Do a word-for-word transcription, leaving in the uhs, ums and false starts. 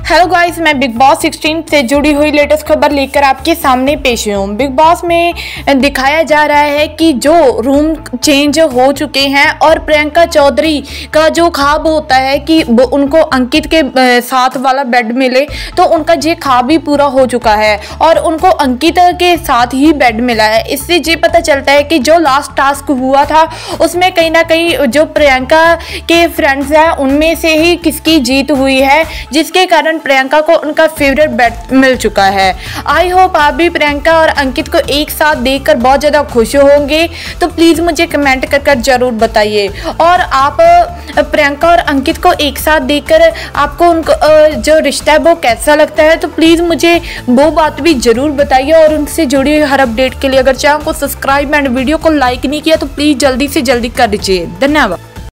Hello guys, मैं Bigg Boss sixteen से जुड़ी हुई लेटेस्ट खबर लेकर आपके सामने पेश हुई हूँ। बिग बॉस में दिखाया जा रहा है कि जो रूम चेंज हो चुके हैं और प्रियंका चौधरी का जो ख्वाब होता है कि वो उनको अंकित के साथ वाला बेड मिले, तो उनका ये ख्वाब भी पूरा हो चुका है और उनको अंकित के साथ ही बेड मिला है। इससे ये पता चलता है कि जो लास्ट टास्क हुआ था उसमें कहीं ना कहीं जो प्रियंका के फ्रेंड्स हैं उनमें से ही किसकी जीत हुई है, जिसके कारण प्रियंका को उनका फेवरेट बेड मिल चुका है। आई होप आप भी प्रियंका और अंकित को एक साथ देखकर बहुत ज़्यादा खुश होंगे, तो प्लीज़ मुझे कमेंट कर कर जरूर बताइए। और आप प्रियंका और अंकित को एक साथ देखकर आपको उनको जो रिश्ता है वो कैसा लगता है, तो प्लीज़ मुझे वो बात भी ज़रूर बताइए। और उनसे जुड़ी हुई हर अपडेट के लिए अगर चैनल को सब्सक्राइब एंड वीडियो को लाइक नहीं किया तो प्लीज़ जल्दी से जल्दी कर दीजिए। धन्यवाद।